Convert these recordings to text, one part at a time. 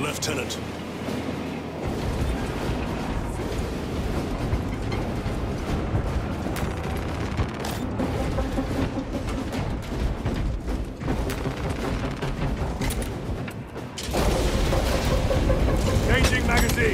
Lieutenant. Changing magazine.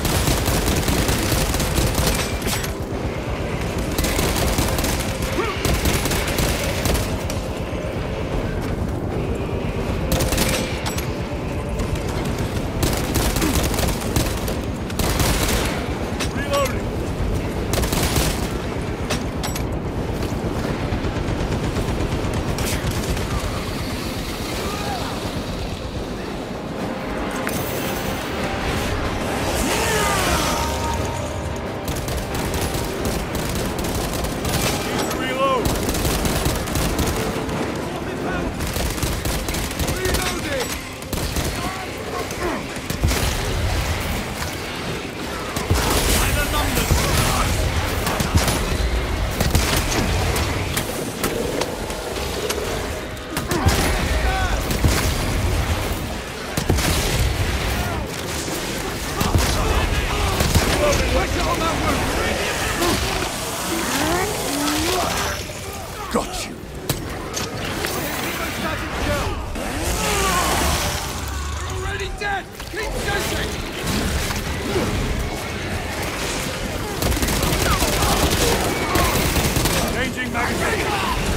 Got you. Already dead! Keep shooting! Changing magazine.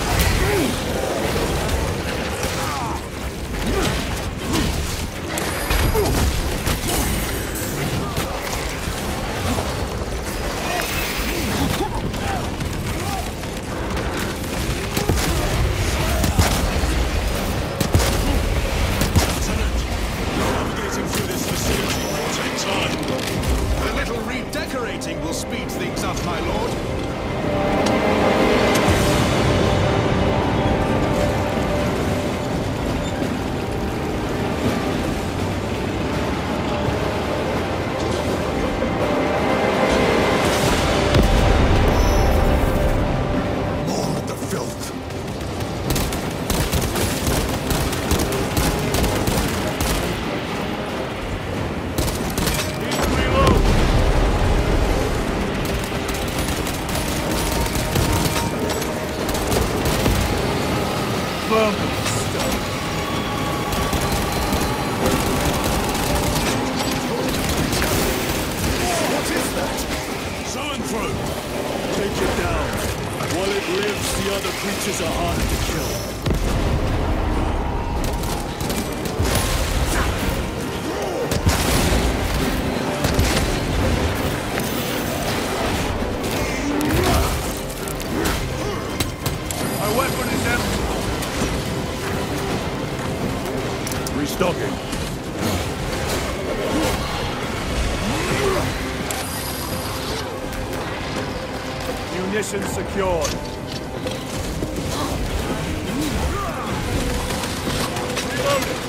A little redecorating will speed things up, my lord. More of the filth. What is that? Zoanthrope! Take it down. While it lives, the other creatures are harder to kill. My weapon is empty. Restocking. Munitions secured. Reloading.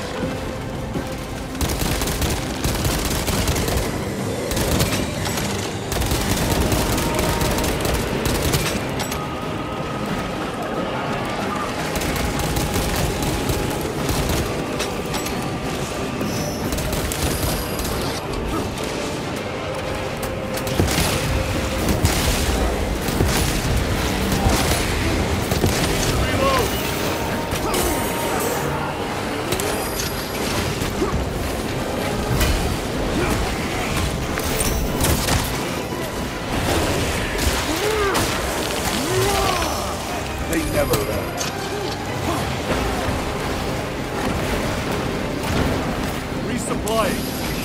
They never learn. Resupplying.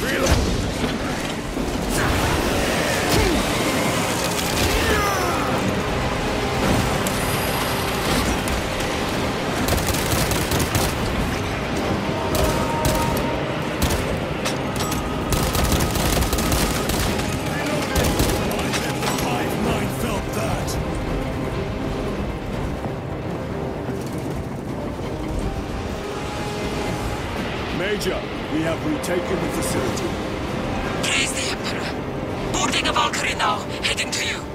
Major, we have retaken the facility. Praise the Emperor. Boarding a Valkyrie now, heading to you.